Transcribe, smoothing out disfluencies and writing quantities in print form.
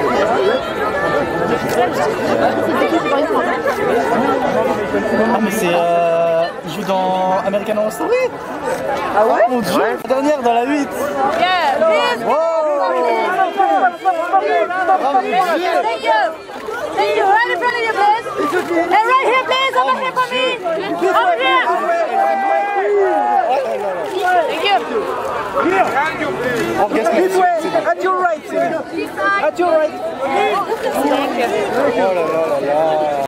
Ah mais c'est... il joue dans American Horror Story. Ah ouais? Mon Dieu, la dernière dans la 8. Yeah. Wow. Thank you. Thank you. Right in front of you, please. And right here, please. Over here for me. Over here. Thank you. This way, at your right. At your right. Thank you. Oh là là là là.